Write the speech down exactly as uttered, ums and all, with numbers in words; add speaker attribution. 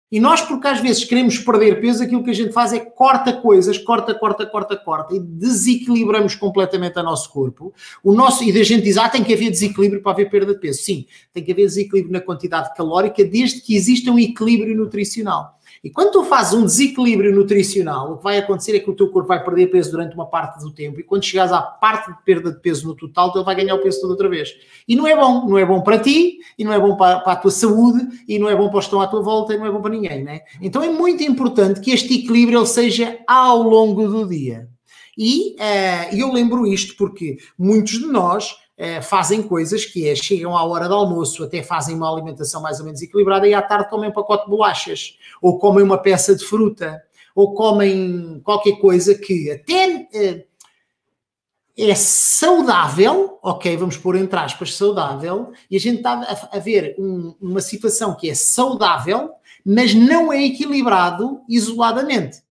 Speaker 1: E nós, porque às vezes queremos perder peso, aquilo que a gente faz é corta coisas, corta, corta, corta, corta, e desequilibramos completamente o nosso corpo. O nosso, e a gente diz, ah, tem que haver desequilíbrio para haver perda de peso. Sim, tem que haver desequilíbrio na quantidade calórica, desde que exista um equilíbrio nutricional. E quando tu fazes um desequilíbrio nutricional, o que vai acontecer é que o teu corpo vai perder peso durante uma parte do tempo, e quando chegares à parte de perda de peso no total, ele vai ganhar o peso todo outra vez. E não é bom, não é bom para ti, e não é bom para, para a tua saúde, e não é bom para os que estão à tua volta, e não é bom para ninguém, né? Então é muito importante que este equilíbrio ele seja ao longo do dia. E uh, eu lembro isto porque muitos de nós Uh, fazem coisas que é, chegam à hora do almoço, até fazem uma alimentação mais ou menos equilibrada e à tarde comem um pacote de bolachas, ou comem uma peça de fruta, ou comem qualquer coisa que até uh, é saudável, ok, vamos pôr entre aspas saudável, e a gente está a, a ver um, uma situação que é saudável, mas não é equilibrado isoladamente.